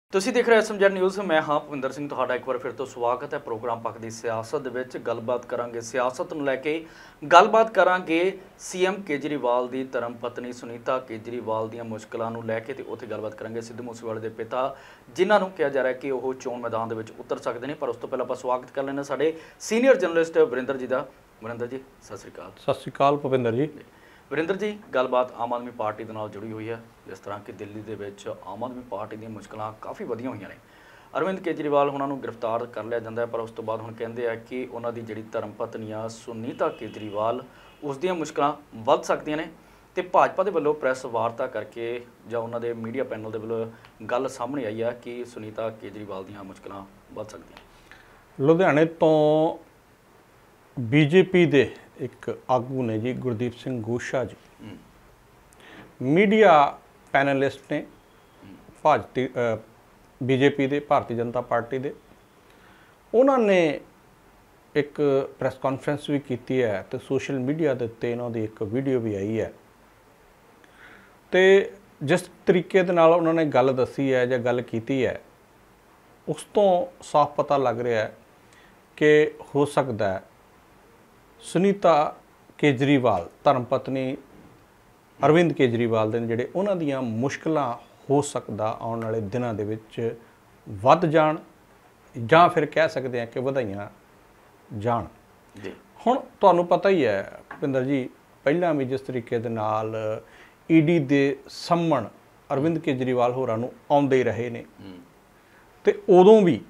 ਤੁਸੀਂ ਦੇਖ ਰਹੇ ਹੋ SMZ ਨਿਊਜ਼। ਮੈਂ ਹਾਂ ਭਵਿੰਦਰ ਸਿੰਘ, ਤੁਹਾਡਾ ਇੱਕ ਵਾਰ ਫਿਰ ਤੋਂ ਸਵਾਗਤ ਹੈ ਪ੍ਰੋਗਰਾਮ ਪੱਖ ਦੀ ਸਿਆਸਤ ਦੇ ਵਿੱਚ। ਗੱਲਬਾਤ ਕਰਾਂਗੇ ਸਿਆਸਤ ਨੂੰ ਲੈ ਕੇ, ਗੱਲਬਾਤ ਕਰਾਂਗੇ CM ਕੇਜਰੀਵਾਲ ਦੀ ਧਰਮ ਪਤਨੀ ਸੁਨੀਤਾ ਕੇਜਰੀਵਾਲ ਦੀਆਂ ਮੁਸ਼ਕਲਾਂ ਨੂੰ ਲੈ ਕੇ, ਤੇ ਉੱਥੇ ਗੱਲਬਾਤ ਕਰਾਂਗੇ ਸਿੱਧੂ ਮੂਸੇਵਾਲੇ ਦੇ ਪਿਤਾ, ਜਿਨ੍ਹਾਂ ਨੂੰ ਕਿਹਾ ਜਾ ਰਿਹਾ ਕਿ ਉਹ ਚੋਣ ਮੈਦਾਨ ਦੇ ਵਿੱਚ ਉਤਰ ਸਕਦੇ ਨੇ। ਪਰ ਉਸ ਤੋਂ ਪਹਿਲਾਂ ਆਪਾਂ ਸਵਾਗਤ ਕਰ ਲੈਂਦੇ ਸਾਡੇ ਸੀਨੀਅਰ ਜਰਨਲਿਸਟ ਵਰਿੰਦਰ ਜੀ ਦਾ। ਵਰਿੰਦਰ ਜੀ ਸਤਿ ਸ਼੍ਰੀ ਅਕਾਲ। ਸਤਿ ਸ਼੍ਰੀ ਅਕਾਲ ਭੁਪਿੰਦਰ ਜੀ। ਵਰਿੰਦਰ ਜੀ, ਗੱਲਬਾਤ ਆਮ ਆਦਮੀ ਪਾਰਟੀ ਦੇ ਨਾਲ ਜੁੜੀ ਹੋਈ ਹੈ। ਜਿਸ ਤਰ੍ਹਾਂ ਕਿ ਦਿੱਲੀ ਦੇ ਵਿੱਚ ਆਮ ਆਦਮੀ ਪਾਰਟੀ ਦੀਆਂ ਮੁਸ਼ਕਲਾਂ ਕਾਫੀ ਵਧੀਆਂ ਹੋਈਆਂ ਨੇ। ਅਰਵਿੰਦ ਕੇਜਰੀਵਾਲ ਉਹਨਾਂ ਨੂੰ ਗ੍ਰਿਫਤਾਰ ਕਰ ਲਿਆ ਜਾਂਦਾ ਹੈ, ਪਰ ਉਸ ਤੋਂ ਬਾਅਦ ਹੁਣ ਕਹਿੰਦੇ ਆ ਕਿ ਉਹਨਾਂ ਦੀ ਜਿਹੜੀ ਧਰਮ ਪਤਨੀ ਆ ਸੁਨੀਤਾ ਕੇਜਰੀਵਾਲ, ਉਸ ਦੀਆਂ ਮੁਸ਼ਕਲਾਂ ਵੱਧ ਸਕਦੀਆਂ ਨੇ। ਤੇ ਭਾਜਪਾ ਦੇ ਵੱਲੋਂ ਪ੍ਰੈਸ ਵਾਰਤਾ ਕਰਕੇ ਜਾਂ ਉਹਨਾਂ ਦੇ ਮੀਡੀਆ ਪੈਨਲ ਦੇ ਵੱਲੋਂ ਗੱਲ ਸਾਹਮਣੇ ਆਈ ਆ ਕਿ ਸੁਨੀਤਾ ਕੇਜਰੀਵਾਲ ਦੀਆਂ ਮੁਸ਼ਕਲਾਂ ਵੱਧ ਸਕਦੀਆਂ। ਲੁਧਿਆਣੇ ਤੋਂ BJP ਦੇ ਇੱਕ ਆਗੂ ਨੇ ਜੀ, ਗੁਰਦੀਪ ਸਿੰਘ ਗੋਸ਼ਾ ਜੀ, ਮੀਡੀਆ ਪੈਨਲਿਸਟ ਨੇ BJP ਦੇ, ਭਾਰਤੀ ਜਨਤਾ ਪਾਰਟੀ ਦੇ। ਉਹਨਾਂ ਨੇ ਇੱਕ ਪ੍ਰੈਸ ਕਾਨਫਰੰਸ ਵੀ ਕੀਤੀ ਹੈ ਤੇ ਸੋਸ਼ਲ ਮੀਡੀਆ ਦੇ ਉੱਤੇ ਇਹਨਾਂ ਦੀ ਇੱਕ ਵੀਡੀਓ ਵੀ ਆਈ ਹੈ। ਤੇ ਜਿਸ ਤਰੀਕੇ ਦੇ ਨਾਲ ਉਹਨਾਂ ਨੇ ਗੱਲ ਦੱਸੀ ਹੈ ਜਾਂ ਗੱਲ ਕੀਤੀ ਹੈ, ਉਸ ਤੋਂ ਸਾਫ਼ ਪਤਾ ਲੱਗ ਰਿਹਾ ਹੈ ਕਿ ਹੋ ਸਕਦਾ ਹੈ ਸੁਨੀਤਾ ਕੇਜਰੀਵਾਲ, ਧਰਮ ਪਤਨੀ ਅਰਵਿੰਦ ਕੇਜਰੀਵਾਲ ਦੇ ਜਿਹੜੇ ਉਹਨਾਂ ਦੀਆਂ ਮੁਸ਼ਕਲਾਂ ਹੋ ਸਕਦਾ ਆਉਣ ਵਾਲੇ ਦਿਨਾਂ ਦੇ ਵਿੱਚ ਵੱਧ ਜਾਣ, ਜਾਂ ਫਿਰ ਕਹਿ ਸਕਦੇ ਹਾਂ ਕਿ ਵਧਾਈਆਂ ਜਾਣ ਜੀ। ਹੁਣ ਤੁਹਾਨੂੰ ਪਤਾ ਹੀ ਹੈ ਭੁਪਿੰਦਰ ਜੀ, ਪਹਿਲਾਂ ਵੀ ਜਿਸ ਤਰੀਕੇ ਦੇ ਨਾਲ ED ਦੇ ਸਾਹਮਣ ਅਰਵਿੰਦ ਕੇਜਰੀਵਾਲ ਹੋਰਾਂ ਨੂੰ ਆਉਂਦੇ ਰਹੇ ਨੇ, ਤੇ ਉਦੋਂ ਵੀ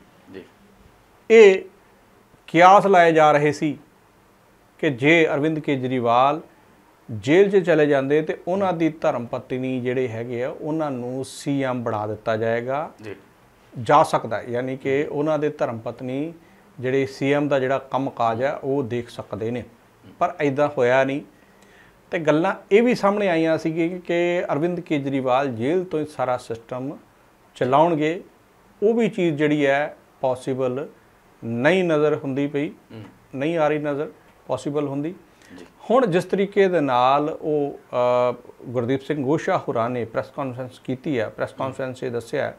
ਇਹ ਕਿਆਸ ਲਾਏ ਜਾ ਰਹੇ ਸੀ ਕਿ ਜੇ ਅਰਵਿੰਦ ਕੇਜਰੀਵਾਲ ਜੇਲ੍ਹ 'ਚ ਚਲੇ ਜਾਂਦੇ ਤੇ ਉਹਨਾਂ ਦੀ ਧਰਮ ਪਤਨੀ ਜਿਹੜੇ ਹੈਗੇ ਆ ਉਹਨਾਂ ਨੂੰ CM ਬਣਾ ਦਿੱਤਾ ਜਾਏਗਾ, ਜਾ ਸਕਦਾ। ਯਾਨੀ ਕਿ ਉਹਨਾਂ ਦੇ ਧਰਮ ਪਤਨੀ ਜਿਹੜੇ CM ਦਾ ਜਿਹੜਾ ਕੰਮ ਕਾਜ ਹੈ ਉਹ ਦੇਖ ਸਕਦੇ ਨੇ। ਪਰ ਇੱਦਾਂ ਹੋਇਆ ਨਹੀਂ। ਤੇ ਗੱਲਾਂ ਇਹ ਵੀ ਸਾਹਮਣੇ ਆਈਆਂ ਸੀ ਕਿ ਅਰਵਿੰਦ ਕੇਜਰੀਵਾਲ ਜੇਲ੍ਹ ਤੋਂ ਹੀ ਸਾਰਾ ਸਿਸਟਮ ਚਲਾਉਣਗੇ। ਉਹ ਵੀ ਚੀਜ਼ ਜਿਹੜੀ ਹੈ ਪੋਸੀਬਲ ਨਹੀਂ ਨਜ਼ਰ ਹੁੰਦੀ ਪਈ, ਨਹੀਂ ਆ ਰਹੀ ਨਜ਼ਰ ਪੋਸੀਬਲ ਹੁੰਦੀ। ਹੁਣ ਜਿਸ ਤਰੀਕੇ ਦੇ ਨਾਲ ਉਹ ਗੁਰਦੀਪ ਸਿੰਘ ਗੋਸ਼ਾ ਹੋਰਾਂ ਨੇ ਪ੍ਰੈਸ ਕਾਨਫਰੰਸ ਕੀਤੀ ਹੈ, ਪ੍ਰੈਸ ਕਾਨਫਰੰਸ 'ਚ ਦੱਸਿਆ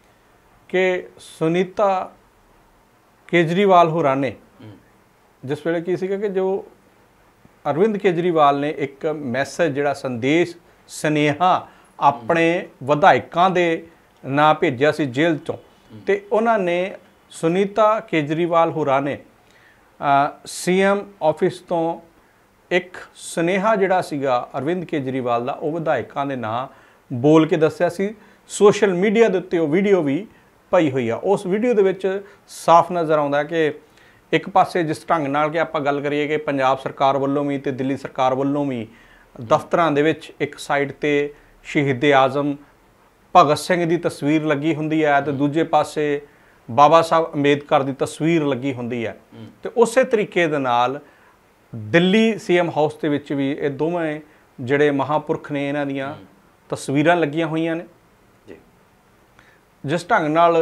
ਕਿ ਸੁਨੀਤਾ ਕੇਜਰੀਵਾਲ ਹੋਰਾਂ ਨੇ ਜਿਸ ਵੇਲੇ ਕੀ ਸੀਗਾ ਕਿ ਜੋ ਅਰਵਿੰਦ ਕੇਜਰੀਵਾਲ ਨੇ ਇੱਕ ਮੈਸੇਜ, ਜਿਹੜਾ ਸੰਦੇਸ਼, ਸੁਨੇਹਾ ਆਪਣੇ ਵਿਧਾਇਕਾਂ ਦੇ ਨਾਂ ਭੇਜਿਆ ਸੀ ਜੇਲ੍ਹ 'ਚੋਂ, ਤੇ ਉਹਨਾਂ ਨੇ ਸੁਨੀਤਾ ਕੇਜਰੀਵਾਲ ਹੋਰਾਂ ਨੇ CM ਆਫਿਸ ਤੋਂ ਇੱਕ ਸੁਨੇਹਾ ਜਿਹੜਾ ਸੀਗਾ ਅਰਵਿੰਦ ਕੇਜਰੀਵਾਲ ਦਾ, ਉਹ ਵਿਧਾਇਕਾਂ ਦੇ ਨਾਂ ਬੋਲ ਕੇ ਦੱਸਿਆ ਸੀ। ਸੋਸ਼ਲ ਮੀਡੀਆ ਦੇ ਉੱਤੇ ਉਹ ਵੀਡੀਓ ਵੀ ਪਈ ਹੋਈ ਆ। ਉਸ ਵੀਡੀਓ ਦੇ ਵਿੱਚ ਸਾਫ਼ ਨਜ਼ਰ ਆਉਂਦਾ ਕਿ ਇੱਕ ਪਾਸੇ ਜਿਸ ਢੰਗ ਨਾਲ ਕਿ ਆਪਾਂ ਗੱਲ ਕਰੀਏ ਕਿ ਪੰਜਾਬ ਸਰਕਾਰ ਵੱਲੋਂ ਵੀ ਤੇ ਦਿੱਲੀ ਸਰਕਾਰ ਵੱਲੋਂ ਵੀ ਦਫ਼ਤਰਾਂ ਦੇ ਵਿੱਚ ਇੱਕ ਸਾਈਡ ਤੇ ਸ਼ਹੀਦ ਆਜ਼ਮ ਭਗਤ ਸਿੰਘ ਦੀ ਤਸਵੀਰ ਲੱਗੀ ਹੁੰਦੀ ਹੈ ਤੇ ਦੂਜੇ ਪਾਸੇ ਬਾਬਾ ਸਾਹਿਬ ਅੰਬੇਦਕਰ ਦੀ ਤਸਵੀਰ ਲੱਗੀ ਹੁੰਦੀ ਹੈ। ਤੇ ਉਸੇ ਤਰੀਕੇ ਦੇ ਨਾਲ ਦਿੱਲੀ CM ਹਾਊਸ ਦੇ ਵਿੱਚ ਵੀ ਇਹ ਦੋਵੇਂ ਜਿਹੜੇ ਮਹਾਂਪੁਰਖ ਨੇ, ਇਹਨਾਂ ਦੀਆਂ ਤਸਵੀਰਾਂ ਲੱਗੀਆਂ ਹੋਈਆਂ ਨੇ। ਜਿਸ ਢੰਗ ਨਾਲ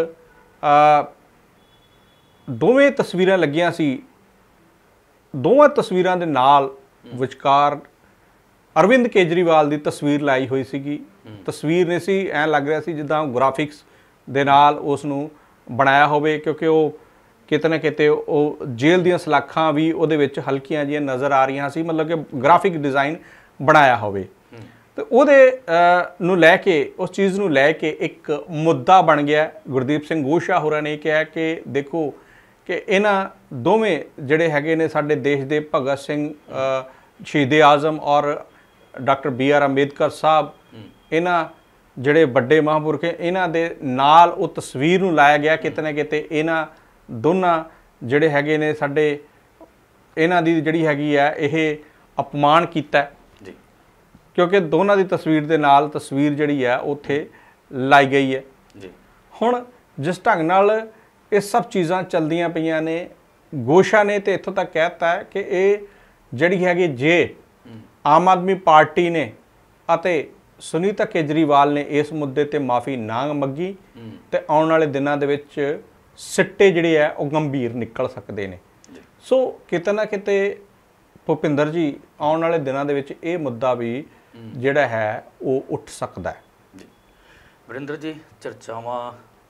ਦੋਵੇਂ ਤਸਵੀਰਾਂ ਲੱਗੀਆਂ ਸੀ, ਦੋਵਾਂ ਤਸਵੀਰਾਂ ਦੇ ਨਾਲ ਵਿਚਕਾਰ ਅਰਵਿੰਦ ਕੇਜਰੀਵਾਲ ਦੀ ਤਸਵੀਰ ਲਾਈ ਹੋਈ ਸੀਗੀ। ਤਸਵੀਰ ਨਹੀਂ ਸੀ, ਐਂ ਲੱਗ ਰਿਹਾ ਸੀ ਜਿੱਦਾਂ ਗ੍ਰਾਫਿਕਸ ਦੇ ਨਾਲ ਉਸ ਨੂੰ ਬਣਾਇਆ ਹੋਵੇ, ਕਿਉਂਕਿ ਉਹ ਕਿਤੇ ਨਾ ਕਿਤੇ ਉਹ ਜੇਲ੍ਹ ਦੀਆਂ ਸਲਾਖਾਂ ਵੀ ਉਹਦੇ ਵਿੱਚ ਹਲਕੀਆਂ ਜਿਹੀਆਂ ਨਜ਼ਰ ਆ ਰਹੀਆਂ ਸੀ, ਮਤਲਬ ਕਿ ਗ੍ਰਾਫਿਕ ਡਿਜ਼ਾਈਨ ਬਣਾਇਆ ਹੋਵੇ। ਤੇ ਉਹਦੇ ਨੂੰ ਲੈ ਕੇ, ਉਸ ਚੀਜ਼ ਨੂੰ ਲੈ ਕੇ ਇੱਕ ਮੁੱਦਾ ਬਣ ਗਿਆ। ਗੁਰਦੀਪ ਸਿੰਘ ਗੋਸ਼ਾ ਹੋਰਾਂ ਨੇ ਕਿਹਾ ਕਿ ਦੇਖੋ ਕਿ ਇਹਨਾਂ ਦੋਵੇਂ ਜਿਹੜੇ ਹੈਗੇ ਨੇ ਸਾਡੇ ਦੇਸ਼ ਦੇ ਭਗਤ ਸਿੰਘ, ਸ਼ਹੀਦ ਆਜ਼ਮ ਔਰ ਡਾਕਟਰ BR ਅੰਬੇਦਕਰ ਸਾਹਿਬ, ਇਹਨਾਂ ਜਿਹੜੇ ਵੱਡੇ ਮਹਾਂਪੁਰਖ, ਇਹਨਾਂ ਦੇ ਨਾਲ ਉਹ ਤਸਵੀਰ ਨੂੰ ਲਾਇਆ ਗਿਆ। ਕਿਤੇ ਨਾ ਕਿਤੇ ਇਹਨਾਂ ਦੋਨਾਂ ਜਿਹੜੇ ਹੈਗੇ ਨੇ ਸਾਡੇ, ਇਹਨਾਂ ਦੀ ਜਿਹੜੀ ਹੈਗੀ ਆ ਇਹ ਅਪਮਾਨ ਕੀਤਾ ਜੀ, ਕਿਉਂਕਿ ਦੋਨਾਂ ਦੀ ਤਸਵੀਰ ਦੇ ਨਾਲ ਤਸਵੀਰ ਜਿਹੜੀ ਹੈ ਉੱਥੇ ਲਾਈ ਗਈ ਹੈ ਜੀ। ਹੁਣ ਜਿਸ ਢੰਗ ਨਾਲ ਇਹ ਸਭ ਚੀਜ਼ਾਂ ਚੱਲਦੀਆਂ ਪਈਆਂ ਨੇ, ਗੋਸ਼ਾ ਨੇ ਤੇ ਇੱਥੋਂ ਤੱਕ ਕਹਿਤਾ ਹੈ ਕਿ ਇਹ ਜਿਹੜੀ ਹੈਗੀ, ਜੇ ਆਮ ਆਦਮੀ ਪਾਰਟੀ ਨੇ ਅਤੇ ਸੁਨੀਤਾ ਕੇਜਰੀਵਾਲ ਨੇ ਇਸ ਮੁੱਦੇ ਤੇ ਮਾਫੀ ਨਾ ਮੰਗੀ ਤੇ ਆਉਣ ਵਾਲੇ ਦਿਨਾਂ ਦੇ ਵਿੱਚ ਸਿੱਟੇ ਜਿਹੜੇ ਆ ਉਹ ਗੰਭੀਰ ਨਿਕਲ ਸਕਦੇ ਨੇ। ਸੋ ਕਿਤੇ ਨਾ ਕਿਤੇ ਭੁਪਿੰਦਰ ਜੀ, ਆਉਣ ਵਾਲੇ ਦਿਨਾਂ ਦੇ ਵਿੱਚ ਇਹ ਮੁੱਦਾ ਵੀ ਜਿਹੜਾ ਹੈ ਉਹ ਉੱਠ ਸਕਦਾ ਹੈ। ਵਰਿੰਦਰ ਜੀ, ਚਰਚਾਵਾਂ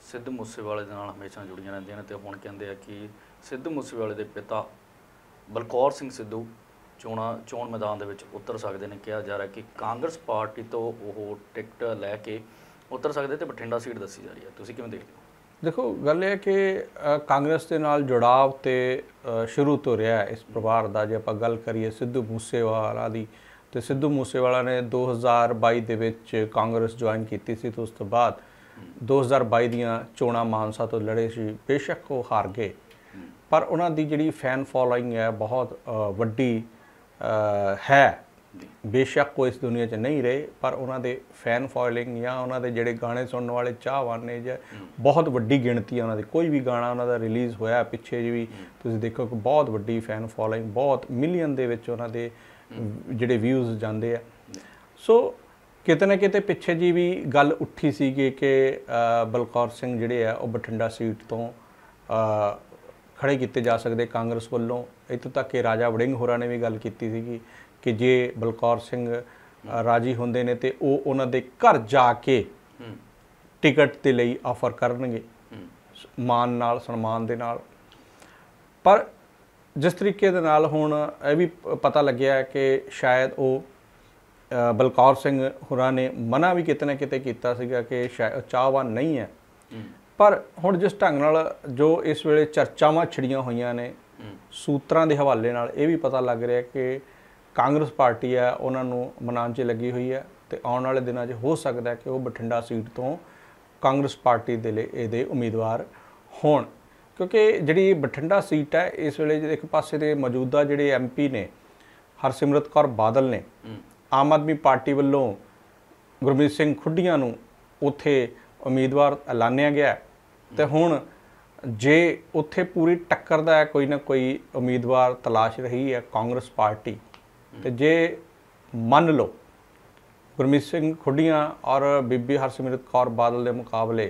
ਸਿੱਧੂ ਮੂਸੇਵਾਲੇ ਦੇ ਨਾਲ ਹਮੇਸ਼ਾ ਜੁੜੀਆਂ ਰਹਿੰਦੀਆਂ ਨੇ ਤੇ ਹੁਣ ਕਹਿੰਦੇ ਆ ਕਿ ਸਿੱਧੂ ਮੂਸੇਵਾਲੇ ਦੇ ਪਿਤਾ ਬਲਕੌਰ ਸਿੰਘ ਸਿੱਧੂ ਚੋਣ ਮੈਦਾਨ ਦੇ ਵਿੱਚ ਉਤਰ ਸਕਦੇ ਨੇ। ਕਿਹਾ ਜਾ ਰਿਹਾ ਕਿ ਕਾਂਗਰਸ ਪਾਰਟੀ ਤੋਂ ਉਹ ਟਿਕਟ ਲੈ ਕੇ ਉਤਰ ਸਕਦੇ ਤੇ ਬਠਿੰਡਾ ਸੀਟ ਦੱਸੀ ਜਾ ਰਹੀ ਹੈ। ਤੁਸੀਂ ਕਿਵੇਂ ਦੇਖਦੇ ਹੋ? ਦੇਖੋ, ਗੱਲ ਇਹ ਹੈ ਕਿ ਕਾਂਗਰਸ ਦੇ ਨਾਲ ਜੁੜਾਵ ਤੇ ਸ਼ੁਰੂ ਤੋਂ ਰਿਹਾ ਇਸ ਪਰਿਵਾਰ ਦਾ। ਜੇ ਆਪਾਂ ਗੱਲ ਕਰੀਏ ਸਿੱਧੂ ਮੂਸੇਵਾਲਾ ਦੀ, ਤੇ ਸਿੱਧੂ ਮੂਸੇਵਾਲਾ ਨੇ 2022 ਦੇ ਵਿੱਚ ਕਾਂਗਰਸ ਜੁਆਇਨ ਕੀਤੀ ਸੀ ਤੇ ਉਸ ਤੋਂ ਬਾਅਦ 2022 ਦੀਆਂ ਚੋਣਾਂ ਮਾਨਸਾ ਤੋਂ ਲੜੇ ਸੀ। ਬੇਸ਼ੱਕ ਉਹ ਹਾਰ ਗਏ, ਪਰ ਉਹਨਾਂ ਦੀ ਜਿਹੜੀ ਫੈਨ ਫੋਲੋਇੰਗ ਹੈ ਬਹੁਤ ਵੱਡੀ ਹੈ। ਬੇਸ਼ੱਕ ਉਹ ਇਸ ਦੁਨੀਆ 'ਚ ਨਹੀਂ ਰਹੇ, ਪਰ ਉਹਨਾਂ ਦੇ ਫੈਨ ਫੋਲੋਇੰਗ ਜਾਂ ਉਹਨਾਂ ਦੇ ਜਿਹੜੇ ਗਾਣੇ ਸੁਣਨ ਵਾਲੇ ਚਾਹਵਾਨ ਨੇ ਜਾਂ ਬਹੁਤ ਵੱਡੀ ਗਿਣਤੀ ਉਹਨਾਂ ਦੀ। ਕੋਈ ਵੀ ਗਾਣਾ ਉਹਨਾਂ ਦਾ ਰਿਲੀਜ਼ ਹੋਇਆ ਪਿੱਛੇ ਜਿਹੇ ਵੀ ਤੁਸੀਂ ਦੇਖੋ ਕਿ ਬਹੁਤ ਵੱਡੀ ਫੈਨ ਫੋਲੋਇੰਗ, ਬਹੁਤ ਮਿਲੀਅਨ ਦੇ ਵਿੱਚ ਉਹਨਾਂ ਦੇ ਜਿਹੜੇ ਵਿਊਜ਼ ਜਾਂਦੇ ਆ। ਸੋ ਕਿਤੇ ਨਾ ਕਿਤੇ ਪਿੱਛੇ ਜੀ ਵੀ ਗੱਲ ਉੱਠੀ ਸੀਗੀ ਕਿ ਬਲਕੌਰ ਸਿੰਘ ਜਿਹੜੇ ਆ ਉਹ ਬਠਿੰਡਾ ਸੀਟ ਤੋਂ ਖੜੇ ਕੀਤੇ ਜਾ ਸਕਦੇ ਕਾਂਗਰਸ ਵੱਲੋਂ। ਇੱਥੋਂ ਤੱਕ ਕਿ ਰਾਜਾ ਵੜਿੰਗ ਹੋਰਾਂ ਨੇ ਵੀ ਗੱਲ ਕੀਤੀ ਸੀਗੀ ਕਿ ਜੇ ਬਲਕੌਰ ਸਿੰਘ ਰਾਜੀ ਹੁੰਦੇ ਨੇ ਤੇ ਉਹ ਉਹਨਾਂ ਦੇ ਘਰ ਜਾ ਕੇ ਟਿਕਟ ਦੇ ਲਈ ਆਫਰ ਕਰਨਗੇ ਮਾਨ ਨਾਲ, ਸਨਮਾਨ ਦੇ ਨਾਲ। ਪਰ ਜਿਸ ਤਰੀਕੇ ਦੇ ਨਾਲ ਹੁਣ ਇਹ ਵੀ ਪਤਾ ਲੱਗਿਆ ਕਿ ਸ਼ਾਇਦ ਉਹ ਬਲਕੌਰ ਸਿੰਘ ਹੋਰਾਂ ਨੇ ਮਨਾ ਵੀ ਕਿਤੇ ਨਾ ਕਿਤੇ ਕੀਤਾ ਸੀਗਾ ਕਿ ਸ਼ਾਇਦ ਚਾਹਵਾਨ ਨਹੀਂ ਹੈ। ਪਰ ਹੁਣ ਜਿਸ ਢੰਗ ਨਾਲ ਜੋ ਇਸ ਵੇਲੇ ਚਰਚਾਵਾਂ ਛਿੜੀਆਂ ਹੋਈਆਂ ਨੇ ਸੂਤਰਾਂ ਦੇ ਹਵਾਲੇ ਨਾਲ, ਇਹ ਵੀ ਪਤਾ ਲੱਗ ਰਿਹਾ ਕਿ ਕਾਂਗਰਸ ਪਾਰਟੀ ਹੈ ਉਹਨਾਂ ਨੂੰ ਮਨਾਉਣ 'ਚ ਲੱਗੀ ਹੋਈ ਹੈ ਤੇ ਆਉਣ ਵਾਲੇ ਦਿਨਾਂ 'ਚ ਹੋ ਸਕਦਾ ਕਿ ਉਹ ਬਠਿੰਡਾ ਸੀਟ ਤੋਂ ਕਾਂਗਰਸ ਪਾਰਟੀ ਦੇ ਲਈ ਇਹਦੇ ਉਮੀਦਵਾਰ ਹੋਣ। ਕਿਉਂਕਿ ਜਿਹੜੀ ਬਠਿੰਡਾ ਸੀਟ ਹੈ ਇਸ ਵੇਲੇ ਇੱਕ ਪਾਸੇ ਦੇ ਮੌਜੂਦਾ ਜਿਹੜੇ MP ਨੇ ਹਰਸਿਮਰਤ ਕੌਰ ਬਾਦਲ ਨੇ, ਆਮ ਆਦਮੀ ਪਾਰਟੀ ਵੱਲੋਂ ਗੁਰਮੀਤ ਸਿੰਘ ਖੁੱਡੀਆਂ ਨੂੰ ਉੱਥੇ ਉਮੀਦਵਾਰ ਐਲਾਨਿਆ ਗਿਆ ਤੇ ਹੁਣ ਜੇ ਉੱਥੇ ਪੂਰੀ ਟੱਕਰ ਦਾ ਕੋਈ ਨਾ ਕੋਈ ਉਮੀਦਵਾਰ ਤਲਾਸ਼ ਰਹੀ ਹੈ ਕਾਂਗਰਸ ਪਾਰਟੀ, ਤੇ ਜੇ ਮੰਨ ਲਓ ਗੁਰਮੀਤ ਸਿੰਘ ਖੁੱਡੀਆਂ ਔਰ ਬੀਬੀ ਹਰਸਿਮਰਤ ਕੌਰ ਬਾਦਲ ਦੇ ਮੁਕਾਬਲੇ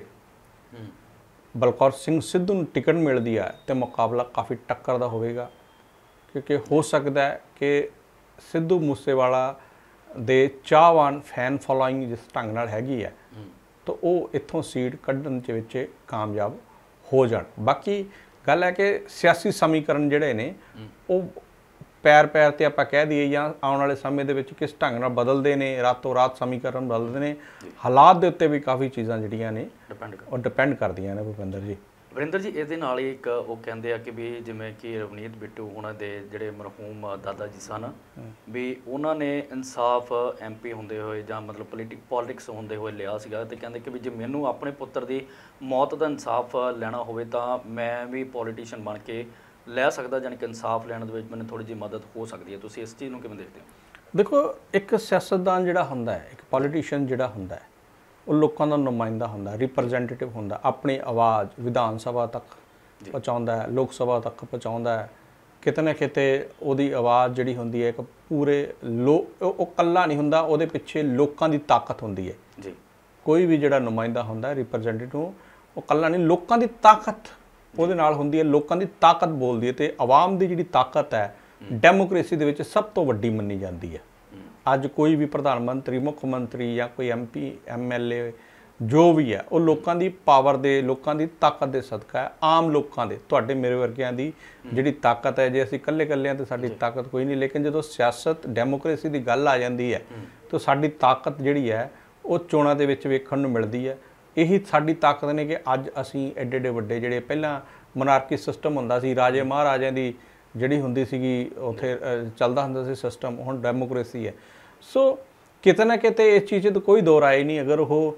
ਬਲਕੌਰ ਸਿੰਘ ਸਿੱਧੂ ਨੂੰ ਟਿਕਟ ਮਿਲਦੀ ਹੈ ਤੇ ਮੁਕਾਬਲਾ ਕਾਫੀ ਟੱਕਰ ਦਾ ਹੋਵੇਗਾ। ਕਿਉਂਕਿ ਹੋ ਸਕਦਾ ਹੈ ਕਿ ਸਿੱਧੂ ਮੂਸੇਵਾਲਾ ਦੇ ਚਾਹਵਾਨ ਫੈਨ ਫੋਲੋਇੰਗ ਜਿਸ ਢੰਗ ਨਾਲ ਹੈਗੀ ਹੈ ਤਾਂ ਉਹ ਇੱਥੋਂ ਸੀਟ ਕੱਢਣ ਦੇ ਵਿੱਚ ਕਾਮਯਾਬ ਹੋ ਜਾਣ। ਬਾਕੀ ਗੱਲ ਹੈ ਕਿ ਸਿਆਸੀ ਸਮੀਕਰਨ ਜਿਹੜੇ ਨੇ ਉਹ ਪੈਰ ਤੇ ਆਪਾਂ ਕਹਿ ਦਈਏ ਜਾਂ ਆਉਣ ਵਾਲੇ ਸਮੇਂ ਦੇ ਵਿੱਚ ਕਿਸ ਢੰਗ ਨਾਲ ਬਦਲਦੇ ਨੇ, ਰਾਤੋਂ ਰਾਤ ਸਮੀਕਰਨ ਬਦਲਦੇ ਨੇ, ਹਾਲਾਤ ਦੇ ਉੱਤੇ ਵੀ ਕਾਫੀ ਚੀਜ਼ਾਂ ਜਿਹੜੀਆਂ ਨੇ ਉਹ ਡਿਪੈਂਡ ਕਰਦੀਆਂ ਨੇ। ਭੁਪਿੰਦਰ ਜੀ, ਵਰਿੰਦਰ ਜੀ, ਇਹਦੇ ਨਾਲ ਹੀ ਇੱਕ ਉਹ ਕਹਿੰਦੇ ਆ ਕਿ ਵੀ ਜਿਵੇਂ ਕਿ ਰਵਨੀਤ ਬਿੱਟੂ ਉਹਨਾਂ ਦੇ ਜਿਹੜੇ ਮਰਹੂਮ ਦਾਦਾ ਜੀ ਸਨ, ਵੀ ਉਹਨਾਂ ਨੇ ਇਨਸਾਫ MP ਹੁੰਦੇ ਹੋਏ ਜਾਂ ਮਤਲਬ ਪੋਲਿਟਿਕਸ ਹੁੰਦੇ ਹੋਏ ਲਿਆ ਸੀਗਾ ਤੇ ਕਹਿੰਦੇ ਕਿ ਵੀ ਜੇ ਮੈਨੂੰ ਆਪਣੇ ਪੁੱਤਰ ਦੀ ਮੌਤ ਦਾ ਇਨਸਾਫ ਲੈਣਾ ਹੋਵੇ ਤਾਂ ਮੈਂ ਵੀ ਪੋਲੀਟੀਸ਼ੀਅਨ ਬਣ ਕੇ ਲੈ ਸਕਦਾ, ਜਾਣੀ ਕਿ ਇਨਸਾਫ ਲੈਣ ਦੇ ਵਿੱਚ ਮੈਨੂੰ ਥੋੜ੍ਹੀ ਜਿਹੀ ਮਦਦ ਹੋ ਸਕਦੀ ਹੈ। ਤੁਸੀਂ ਇਸ ਚੀਜ਼ ਨੂੰ ਕਿਵੇਂ ਦੇਖਦੇ ਹੋ? ਦੇਖੋ, ਇੱਕ ਸਿਆਸਤਦਾਨ ਜਿਹੜਾ ਹੁੰਦਾ ਹੈ, ਇੱਕ ਪੋਲੀਟੀਸ਼ੀਅਨ ਜਿਹੜਾ ਹੁੰਦਾ ਹੈ, ਉਹ ਲੋਕਾਂ ਦਾ ਨੁਮਾਇੰਦਾ ਹੁੰਦਾ, ਰਿਪਰੈਜ਼ੈਂਟੇਟਿਵ ਹੁੰਦਾ, ਆਪਣੀ ਆਵਾਜ਼ ਵਿਧਾਨ ਸਭਾ ਤੱਕ ਪਹੁੰਚਾਉਂਦਾ ਹੈ, ਲੋਕ ਸਭਾ ਤੱਕ ਪਹੁੰਚਾਉਂਦਾ ਹੈ। ਕਿਤੇ ਨਾ ਕਿਤੇ ਉਹਦੀ ਆਵਾਜ਼ ਜਿਹੜੀ ਹੁੰਦੀ ਹੈ ਇੱਕ ਪੂਰੇ ਉਹ ਇਕੱਲਾ ਨਹੀਂ ਹੁੰਦਾ, ਉਹਦੇ ਪਿੱਛੇ ਲੋਕਾਂ ਦੀ ਤਾਕਤ ਹੁੰਦੀ ਹੈ ਜੀ। ਕੋਈ ਵੀ ਜਿਹੜਾ ਨੁਮਾਇੰਦਾ ਹੁੰਦਾ ਰਿਪਰੈਜ਼ੈਂਟੇਟਿਵ, ਉਹ ਇਕੱਲਾ ਨਹੀਂ, ਲੋਕਾਂ ਦੀ ਤਾਕਤ ਉਹਦੇ ਨਾਲ ਹੁੰਦੀ ਹੈ, ਲੋਕਾਂ ਦੀ ਤਾਕਤ ਬੋਲਦੀ ਹੈ। ਤੇ ਆਵਾਮ ਦੀ ਜਿਹੜੀ ਤਾਕਤ ਹੈ ਡੈਮੋਕ੍ਰੇਸੀ ਦੇ ਵਿੱਚ ਸਭ ਤੋਂ ਵੱਡੀ ਮੰਨੀ ਜਾਂਦੀ ਹੈ। ਅੱਜ ਕੋਈ ਵੀ ਪ੍ਰਧਾਨ ਮੰਤਰੀ, ਮੁੱਖ ਮੰਤਰੀ ਜਾਂ ਕੋਈ MP MLA ਜੋ ਵੀ ਹੈ, ਉਹ ਲੋਕਾਂ ਦੀ ਪਾਵਰ ਦੇ, ਲੋਕਾਂ ਦੀ ਤਾਕਤ ਦੇ ਸਦਕਾ ਹੈ। ਆਮ ਲੋਕਾਂ ਦੇ, ਤੁਹਾਡੇ ਮੇਰੇ ਵਰਗਿਆਂ ਦੀ ਜਿਹੜੀ ਤਾਕਤ ਹੈ, ਜੇ ਅਸੀਂ ਇਕੱਲੇ ਤੇ ਸਾਡੀ ਤਾਕਤ ਕੋਈ ਨਹੀਂ, ਲੇਕਿਨ ਜਦੋਂ ਸਿਆਸਤ ਡੈਮੋਕ੍ਰੇਸੀ ਦੀ ਗੱਲ ਆ ਜਾਂਦੀ ਹੈ ਤਾਂ ਸਾਡੀ ਤਾਕਤ ਜਿਹੜੀ ਹੈ ਉਹ ਚੋਣਾਂ ਦੇ ਵਿੱਚ ਵੇਖਣ ਨੂੰ ਮਿਲਦੀ ਹੈ। ਇਹੀ ਸਾਡੀ ਤਾਕਤ ਨੇ ਕਿ ਅੱਜ ਅਸੀਂ ਐਡੇ ਵੱਡੇ ਜਿਹੜੇ ਪਹਿਲਾਂ ਮਨਾਰਕੀ ਸਿਸਟਮ ਹੁੰਦਾ ਸੀ, ਰਾਜੇ ਮਹਾਰਾਜਿਆਂ ਦੀ ਜਿਹੜੀ ਹੁੰਦੀ ਸੀਗੀ ਉੱਥੇ ਚੱਲਦਾ ਹੁੰਦਾ ਸੀ ਸਿਸਟਮ, ਹੁਣ ਡੈਮੋਕ੍ਰੇਸੀ ਹੈ। ਸੋ ਕਿਤੇ ਨਾ ਕਿਤੇ ਇਸ ਚੀਜ਼ 'ਚ ਕੋਈ ਦੋ ਰਾਏ ਨਹੀਂ, ਅਗਰ ਉਹ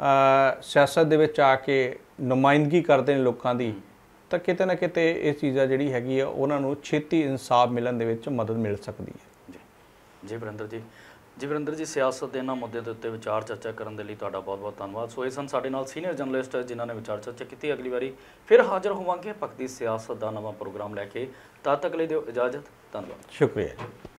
ਸਿਆਸਤ ਦੇ ਵਿੱਚ ਆ ਕੇ ਨੁਮਾਇੰਦਗੀ ਕਰਦੇ ਨੇ ਲੋਕਾਂ ਦੀ, ਤਾਂ ਕਿਤੇ ਨਾ ਕਿਤੇ ਇਹ ਚੀਜ਼ਾਂ ਜਿਹੜੀ ਹੈਗੀ ਆ ਉਹਨਾਂ ਨੂੰ ਛੇਤੀ ਇਨਸਾਫ ਮਿਲਣ ਦੇ ਵਿੱਚ ਮਦਦ ਮਿਲ ਸਕਦੀ ਹੈ। ਜੀ ਵਰਿੰਦਰ ਜੀ, ਸਿਆਸਤ ਦੇ ਇਹਨਾਂ ਮੁੱਦੇ ਦੇ ਉੱਤੇ ਵਿਚਾਰ ਚਰਚਾ ਕਰਨ ਦੇ ਲਈ ਤੁਹਾਡਾ ਬਹੁਤ ਧੰਨਵਾਦ। ਸੋ ਇਹ ਸਨ ਸਾਡੇ ਨਾਲ ਸੀਨੀਅਰ ਜਰਨਲਿਸਟ ਜਿਨ੍ਹਾਂ ਨੇ ਵਿਚਾਰ ਚਰਚਾ ਕੀਤੀ। ਅਗਲੀ ਵਾਰੀ ਫਿਰ ਹਾਜ਼ਰ ਹੋਵਾਂਗੇ ਭਗਤੀ ਸਿਆਸਤ ਦਾ ਨਵਾਂ ਪ੍ਰੋਗਰਾਮ ਲੈ ਕੇ। ਤਦ ਤੱਕ ਲਈ ਦਿਓ ਇਜਾਜ਼ਤ। ਧੰਨਵਾਦ। ਸ਼ੁਕਰੀਆ ਜੀ।